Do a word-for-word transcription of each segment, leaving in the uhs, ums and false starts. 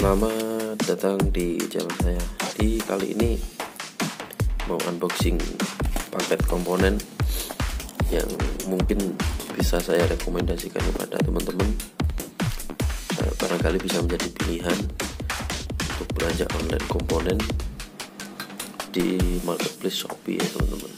Selamat datang di channel saya. Di kali ini mau unboxing paket komponen yang mungkin bisa saya rekomendasikan kepada teman-teman. eh, Barangkali bisa menjadi pilihan untuk belanja online komponen di marketplace Shopee ya teman-teman.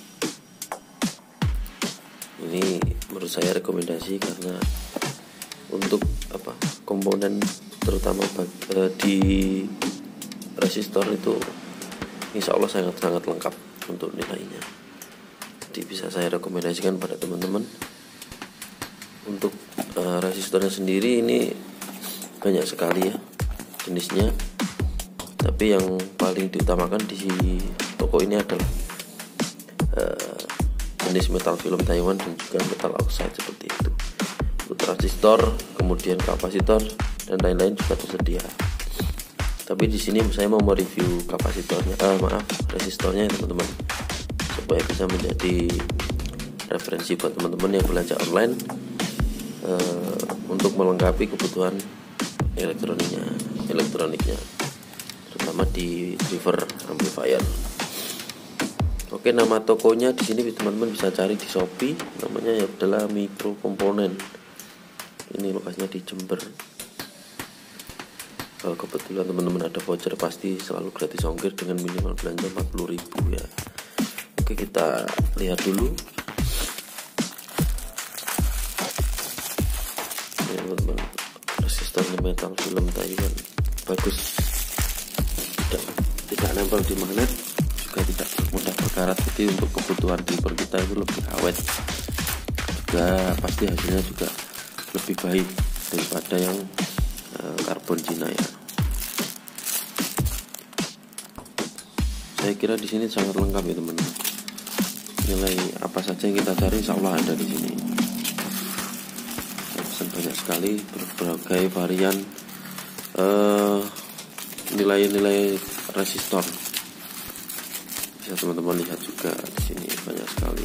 Ini menurut saya rekomendasi karena untuk apa komponen terutama bagi, eh, di resistor itu insya Allah sangat-sangat lengkap untuk nilainya. Jadi bisa saya rekomendasikan pada teman-teman. Untuk eh, resistornya sendiri ini banyak sekali ya jenisnya, tapi yang paling diutamakan di toko ini adalah eh, jenis metal film Taiwan dan juga metal oxide seperti itu. Untuk transistor, kemudian kapasitor dan lain-lain juga tersedia. Tapi di sini saya mau mereview kapasitornya, eh, maaf resistornya ya teman-teman, supaya bisa menjadi referensi buat teman-teman yang belanja online eh, untuk melengkapi kebutuhan elektroniknya, elektroniknya, terutama di driver amplifier. Oke, nama tokonya di sini teman-teman bisa cari di Shopee, namanya adalah Mikro Komponen. Ini lokasinya di Jember. Kalau kebetulan teman-teman ada voucher pasti selalu gratis ongkir dengan minimal belanja empat puluh ribu ya. Oke, kita lihat dulu. Ini teman-teman, resistornya metal film Taiwan, bagus, tidak tidak nempel di magnet, juga tidak mudah berkarat. Jadi untuk kebutuhan driver kita itu lebih awet, juga pasti hasilnya juga lebih baik daripada yang uh, karbon Cina ya. Saya kira di sini sangat lengkap ya teman-teman. Nilai apa saja yang kita cari insya Allah ada di sini. Saya pesan banyak sekali berbagai varian uh, nilai-nilai resistor. Bisa teman-teman lihat juga di sini banyak sekali.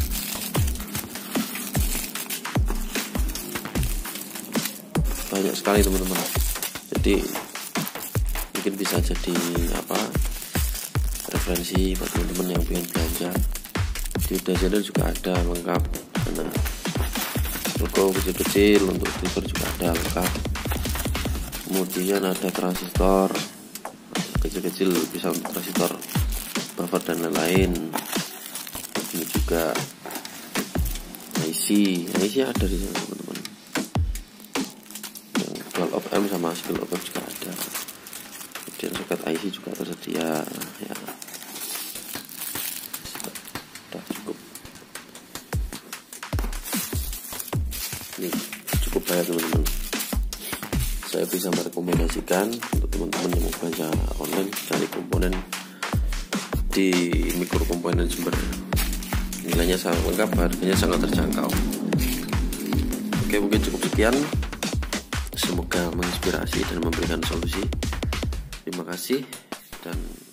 Banyak sekali teman-teman. Jadi mungkin bisa jadi apa referensi buat teman-teman yang pengen belanja. Di channel juga ada lengkap, karena logo kecil-kecil untuk driver juga ada lengkap. Kemudian ada transistor kecil-kecil, bisa untuk transistor, buffer dan lain-lain. Ini juga I C, I C ada di sana teman-teman. Yang twelve ohm M sama single ohm juga ada. Kemudian soket I C juga tersedia ya. Sudah cukup. Ini cukup banyak teman-teman. Saya bisa merekomendasikan untuk teman-teman yang mau belanja online cari komponen di Mikro Komponen Jember. Nilainya sangat lengkap, harganya sangat terjangkau. Oke, mungkin cukup sekian. Semoga menginspirasi dan memberikan solusi. Terima kasih dan